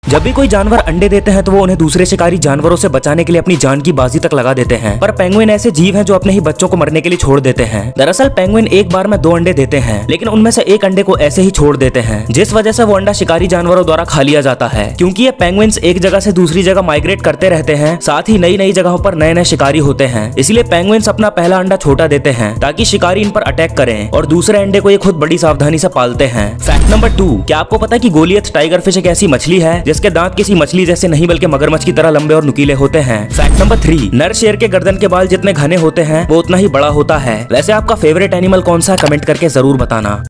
जब भी कोई जानवर अंडे देते हैं तो वो उन्हें दूसरे शिकारी जानवरों से बचाने के लिए अपनी जान की बाजी तक लगा देते हैं। पर पेंगुइन ऐसे जीव हैं जो अपने ही बच्चों को मरने के लिए छोड़ देते हैं। दरअसल पेंगुइन एक बार में 2 अंडे देते हैं, लेकिन उनमें से एक अंडे को ऐसे ही छोड़ देते हैं, जिस वजह से वो अंडा शिकारी जानवरों द्वारा खा लिया जाता है। क्योंकि ये पेंगुइन्स एक जगह से दूसरी जगह माइग्रेट करते रहते हैं, साथ ही नई नई जगहों पर नए नए शिकारी होते हैं, इसलिए पेंगुइन्स अपना पहला अंडा छोटा देते हैं ताकि शिकारी इन पर अटैक करें और दूसरे अंडे को ये खुद बड़ी सावधानी से पालते हैं। फैक्ट नंबर 2, क्या आपको पता है कि गोलियत टाइगर फिश एक ऐसी मछली है जिसके दांत किसी मछली जैसे नहीं बल्कि मगरमच्छ की तरह लंबे और नुकीले होते हैं। फैक्ट नंबर 3, नर शेर के गर्दन के बाल जितने घने होते हैं वो उतना ही बड़ा होता है। वैसे आपका फेवरेट एनिमल कौन सा है, कमेंट करके जरूर बताना।